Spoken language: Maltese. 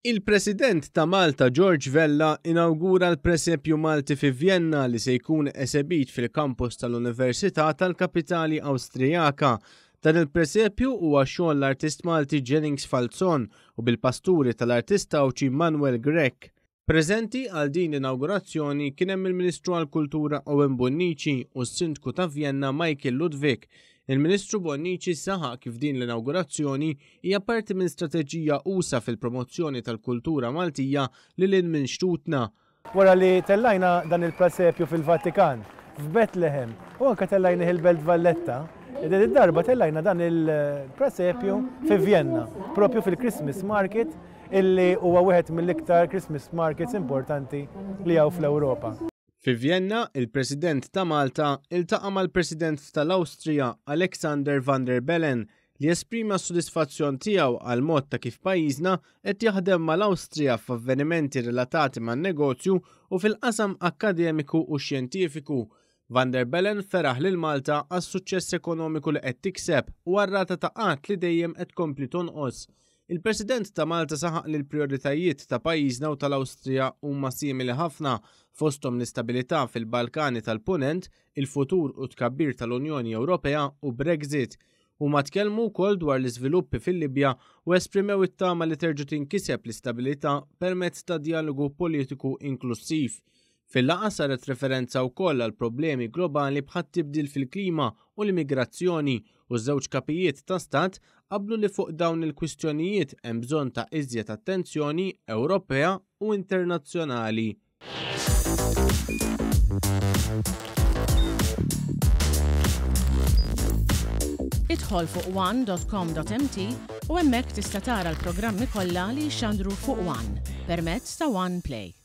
Il-President ta' Malta George Vella inawgura l-Presepju Malti fi Vienna li se jkun esebit fil-kampus tal-Università tal-Kapitali Awstrijaka. Dan il-Presepju huwa xogħol l-artist Malti Jennings Falzon u bil-pasturi tal-artist Awċi Manuel Grech. Preżenti għal din l-inawgurazzjoni kien hemm il-Ministru għall-Kultura Owen Bonnici u s-Sindku ta' Vienna Michael Ludwig. Il-Ministru Bonnici saħaq kif din l-inawgurazzjoni hija parti minn strateġija usa fil-promozzjoni tal-kultura Maltija lil minn xtutna. Wara li tellajna dan il-presepju fil-Vatikan, f'Bethlehem, u anke tellajna il-Belt Valletta, id-darba tellajna dan il-presepju fi Vienna, propju fil-Christmas Market, illi huwa wieħed mill-iktar Christmas markets importanti li hawn fl-Ewropa. Fi Vienna, il-President ta' Malta iltaqa' mal-President tal-Awstrija Alexander Van der Bellen li esprima s-sodisfazzjon tiegħu għal mod ta' kif pajjiżna qed jaħdem mal-Awstrija f'avvenimenti relatati man-negozju u fil-qasam akkademiku u xjentifiku. Van der Bellen feraħ lil Malta għas-suċċess ekonomiku li qed tikseb u għar-rata ta' qatt li dejjem qed tkompli tonqos. Il-President ta' Malta saħaq li l-prijoritajiet ta' pajjiżna u tal-Awstrija huma simili ħafna fosthom l-istabilità fil-Balkani tal-Punent, il-futur u tkabbir tal-Unjoni Ewropea u Brexit. Huma tkellmu wkoll dwar l-iżviluppi fil-Libja u esprimew it-tama li terġa' tinkiseb l-istabilità permezz ta' dialogu politiku inklusiv. Fil-laqgħa saret referenza wkoll għal problemi globali bħat tibdil fil-klima u l-immigrazzjoni u żewġ kapijiet ta' stat qablu li fuq dawn il-kwistjonijiet hemm bżonn ta' iżjed attenzjoni Ewropea u internazzjonali. Idħol fuq one.com.mt u hemmhekk tista' tara l-programmi kollha li jxandru fuq One permezz ta' One Play.